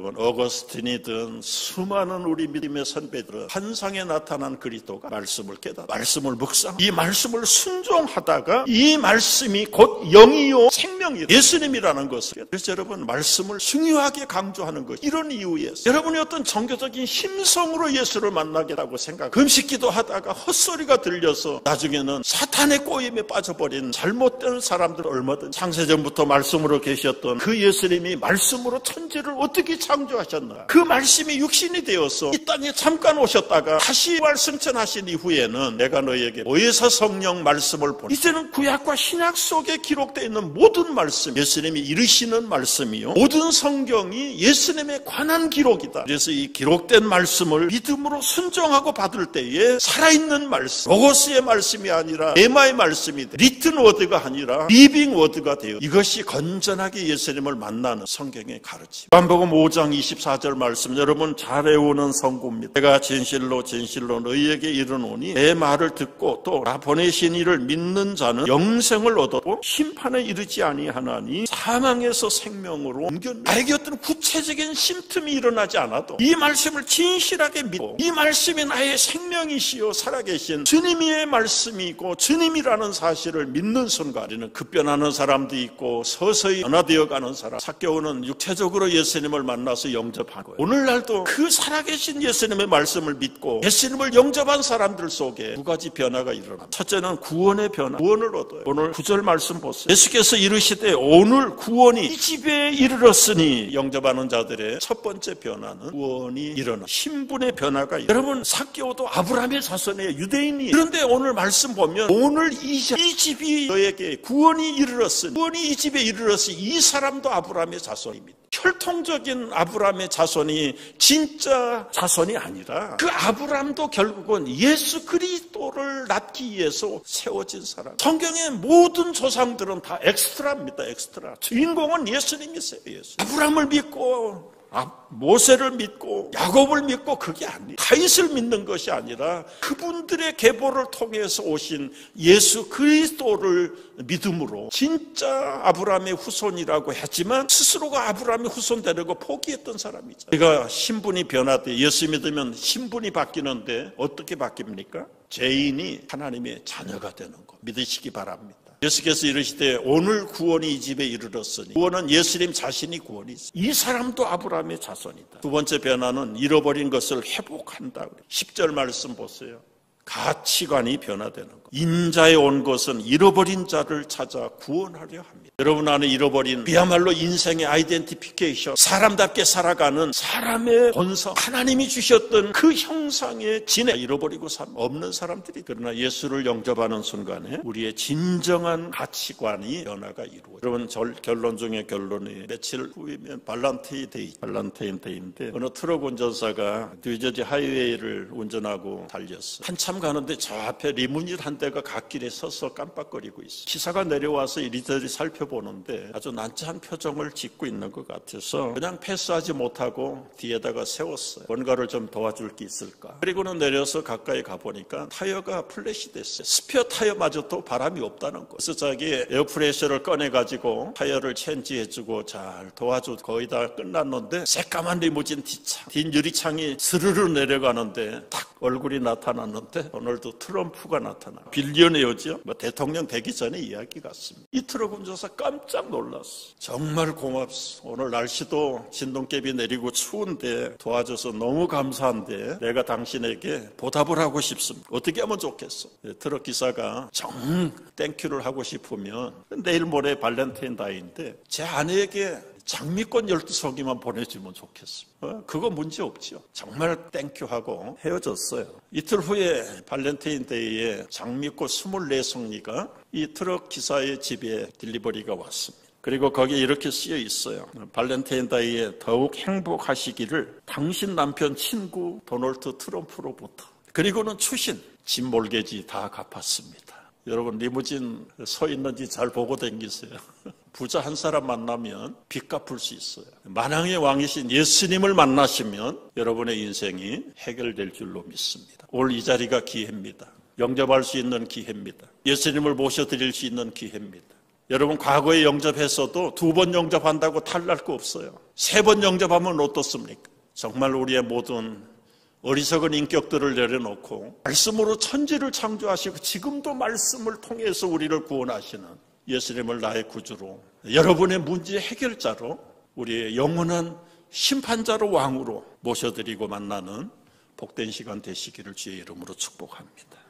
여러분, 어거스틴이든 수많은 우리 믿음의 선배들은 환상에 나타난 그리스도가 말씀을 깨닫고 말씀을 묵상, 이 말씀을 순종하다가 이 말씀이 곧 영이요 생명이요 예수님이라는 것을, 그래서 여러분 말씀을 중요하게 강조하는 것, 이런 이유에서 여러분이 어떤 종교적인 힘성으로 예수를 만나겠다고 생각, 금식기도 하다가 헛소리가 들려서 나중에는 사탄의 꼬임에 빠져버린 잘못된 사람들, 얼마든지 창세전부터 말씀으로 계셨던 그 예수님이 말씀으로 천지를 어떻게 창조하셨나, 그 말씀이 육신이 되어서 이 땅에 잠깐 오셨다가 다시 부활승천하신 이후에는 내가 너희에게 보혜사 성령 말씀을 보내, 이제는 구약과 신약 속에 기록되어 있는 모든 말씀, 예수님이 이르시는 말씀이요 모든 성경이 예수님에 관한 기록이다. 그래서 이 기록된 말씀을 믿음으로 순종하고 받을 때에 살아있는 말씀, 로고스의 말씀이 아니라 에마의 말씀이 돼, 리튼 워드가 아니라 리빙 워드가 되어, 이것이 건전하게 예수님을 만나는 성경의 가르침. 요한복음 5장 24절 말씀, 여러분 잘 외우는 성구입니다. 내가 진실로 진실로 너희에게 이르노니 내 말을 듣고 또 나 보내신 이를 믿는 자는 영생을 얻었고 심판에 이르지 아니하나니 사망에서 생명으로 옮겼네. 나에게 어떤 구체적인 심틈이 일어나지 않아도 이 말씀을 진실하게 믿고, 이 말씀이 나의 생명이시요 살아계신 주님의 말씀이고 주님이라는 사실을 믿는 순간, 우리는 급변하는 사람도 있고 서서히 변화되어 가는 사람, 삭개오는 육체적으로 예수님을 만나서 영접한 거예요. 오늘날도 그 살아계신 예수님의 말씀을 믿고 예수님을 영접한 사람들 속에 두 가지 변화가 일어납니다. 첫째는 구원의 변화, 구원을 얻어요. 오늘 9절 말씀 보세요. 예수께서 이르시되 오늘 구원이 이 집에 이르렀으니, 영접하는 자들의 첫 번째 변화는 구원이 일어나, 신분의 변화가 일어나. 여러분 삭개오도 아브라함의 자손의 유대인이, 그런데 오늘 말씀 보면 오늘 이 집이 너에게 구원이 이르렀으니, 구원이 이 집에 이르렀으니 이 사람도 아브라함의 자손입니다. 혈통적인 아브라함의 자손이 진짜 자손이 아니라 그 아브라함도 결국은 예수 그리스도를 낳기 위해서 세워진 사람. 성경의 모든 조상들은 다 엑스트라입니다. 엑스트라. 주인공은 예수님이세요. 예수. 아브라함을 믿고 모세를 믿고 야곱을 믿고 그게 아니에요. 다윗을 믿는 것이 아니라 그분들의 계보를 통해서 오신 예수 그리스도를 믿음으로, 진짜 아브라함의 후손이라고 했지만 스스로가 아브라함의 후손 되려고 포기했던 사람이죠. 우리가 신분이 변화돼 예수 믿으면 신분이 바뀌는데 어떻게 바뀝니까? 죄인이 하나님의 자녀가 되는 것 믿으시기 바랍니다. 예수께서 이르시되 오늘 구원이 이 집에 이르렀으니, 구원은 예수님 자신이 구원이 있어요. 이 사람도 아브라함의 자손이다. 두 번째 변화는 잃어버린 것을 회복한다. 10절 말씀 보세요. 가치관이 변화되는 것. 인자에 온 것은 잃어버린 자를 찾아 구원하려 합니다. 여러분 안에 잃어버린 그야말로 인생의 아이덴티피케이션, 사람답게 살아가는 사람의 본성, 하나님이 주셨던 그 형상의 진에 잃어버리고 없는 사람들이, 그러나 예수를 영접하는 순간에 우리의 진정한 가치관이 변화가 이루어져요. 여러분 결론 중에 결론이, 며칠 후이면 발란타인데이인데 어느 트럭 운전사가 뉴저지 하이웨이를 운전하고 달렸어요. 한참 가는데 저 앞에 리무진 한 대가 갓길에 서서 깜빡거리고 있어요. 기사가 내려와서 이리저리 살펴보는데 아주 난처한 표정을 짓고 있는 것 같아서 그냥 패스하지 못하고 뒤에다가 세웠어요. 뭔가를 좀 도와줄 게 있을까. 그리고는 내려서 가까이 가보니까 타이어가 플랫이 됐어요. 스페어 타이어마저도 바람이 없다는 거. 그래서 자기 에어프레셔를 꺼내가지고 타이어를 체인지해주고 잘 도와줘. 거의 다 끝났는데 새까만 리무진 뒷 유리창이 스르르 내려가는데 딱 얼굴이 나타났는데 오늘도 트럼프가 나타나. 빌리언웨어죠. 대통령 되기 전에 이야기 같습니다. 이 트럭 운전사 깜짝 놀랐어. 정말 고맙소. 오늘 날씨도 진동깨비 내리고 추운데 도와줘서 너무 감사한데 내가 당신에게 보답을 하고 싶습니다. 어떻게 하면 좋겠어? 트럭 기사가 정 땡큐를 하고 싶으면 내일 모레 발렌타인데이인데 제 아내에게 장미꽃 12송이만 보내주면 좋겠습니다. 그거 문제 없죠. 정말 땡큐하고 헤어졌어요. 이틀 후에 발렌타인데이에 장미꽃 24송이가 이 트럭 기사의 집에 딜리버리가 왔습니다. 그리고 거기에 이렇게 쓰여 있어요. 발렌타인데이에 더욱 행복하시기를 당신 남편 친구 도널드 트럼프로부터. 그리고는 추신 집 몰개지 다 갚았습니다. 여러분 리무진 서 있는지 잘 보고 다니세요. 부자 한 사람 만나면 빚 갚을 수 있어요. 만왕의 왕이신 예수님을 만나시면 여러분의 인생이 해결될 줄로 믿습니다. 오늘 이 자리가 기회입니다. 영접할 수 있는 기회입니다. 예수님을 모셔드릴 수 있는 기회입니다. 여러분 과거에 영접했어도 2번 영접한다고 탈날 거 없어요. 3번 영접하면 어떻습니까? 정말 우리의 모든 어리석은 인격들을 내려놓고 말씀으로 천지를 창조하시고 지금도 말씀을 통해서 우리를 구원하시는 예수님을 나의 구주로, 여러분의 문제 해결자로, 우리의 영원한 심판자로 왕으로 모셔드리고 만나는 복된 시간 되시기를 주의 이름으로 축복합니다.